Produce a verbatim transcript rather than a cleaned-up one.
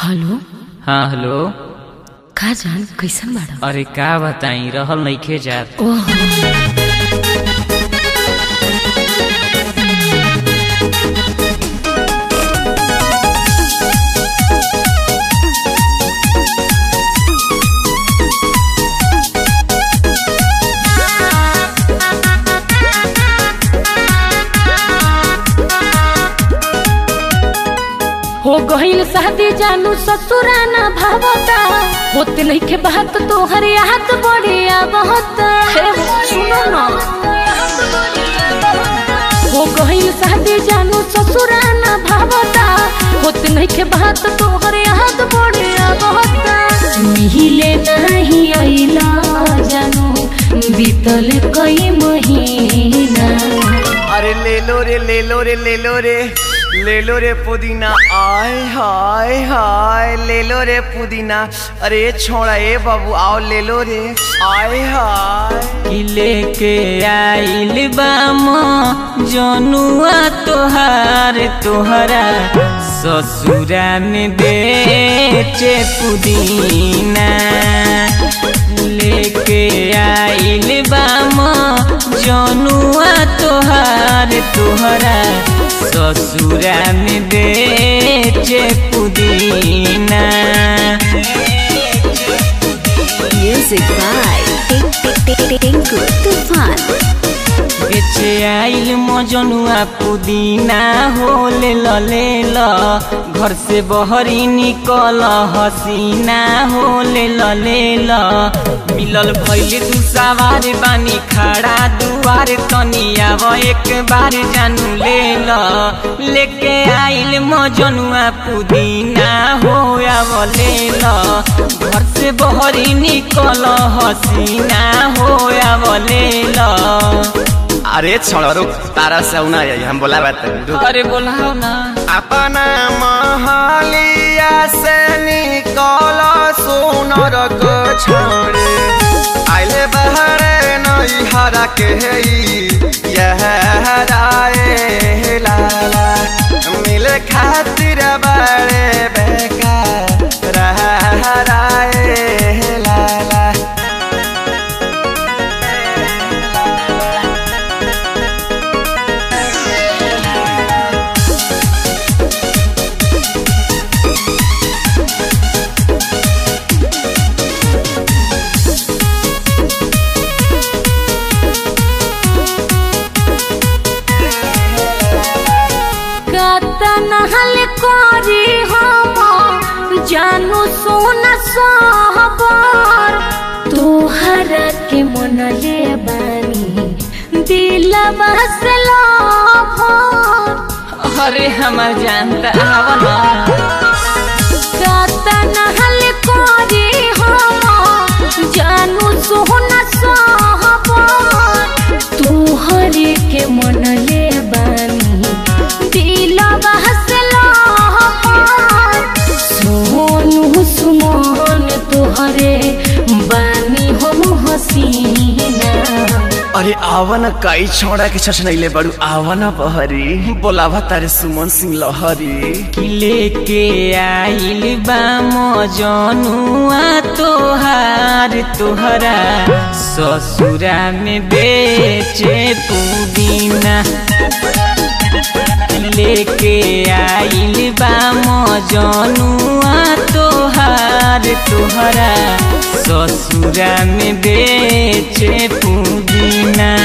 Hello. हाँ hello. का जान कैसन बाड़ा? अरे का बताई रहल नइखे जात। ओहो हो गईल शादी जानू ससुराना भावता होते नइखे बात तोहर याद बढ़िया बहुत सुनो ना। हो गईल शादी जानू ससुराना भावता होते नइखे बात तोहर याद बढ़िया बहुत मिले नहीं आइला जानू बीतल कई महीना। अरे ले लो रे ले लो रे ले लो रे ले लो रे पुदीना आय हाय हाय ले लो रे पुदीना। अरे छोड़ा ए बाबू आओ ले लो रे आय हाय। लेके आइल बाम जनुआ तोहार तोहरा ससुरा में बेचे पुदीना। लेके आइल बाम जनुआ तोहार तोहरा ससुरा में बेचे पुदीना। म्यूजिक बाय टिंकू तूफान। बेचे आइल मजनुआ पुदीना हो ले ल ले ल घर से बहरी निकल हसीना हो ले ल ले ल मिलल भइले दू सवार बानी खड़ा दुआर तनिया वो एक बार जानू ले ल। लेके आइल मजनुआ पुदीना हो आव ले ल घर से बहरी निकल हसीना हो आव ले ल। अरे छोड़ो रुक तारा से उना हम बोला बात रुक। अरे बोलाओ ना। अपना महलिया से निकल सोनर को छोड़े आइले बहरे नई हरा के यह राय लाला मिले खातिर बड़े बेकार राय लाला। नहल कोरी हम जानू सोना सहबर तोहरा के मन ले बानी दिलवा से लभर। अरे हमार जानता आवना गाता नहल कोरी हम जानू सोना सहबर तोहरे के मन ले बानी सुमन तोहरे बानी हम हसीना। अरे आवन काई छोड़ा के छछ नहीं ले बड़ू आवन बहरी बोलावा तारे सुमन सिंह लहरी। लेके आइल बाम जनुआ तोहार तोहरा ससुरा में बेचे पुदीना। लेके आइल बाम जनुआ तोहार तोहरा ससुरा में बेचे पुदीना।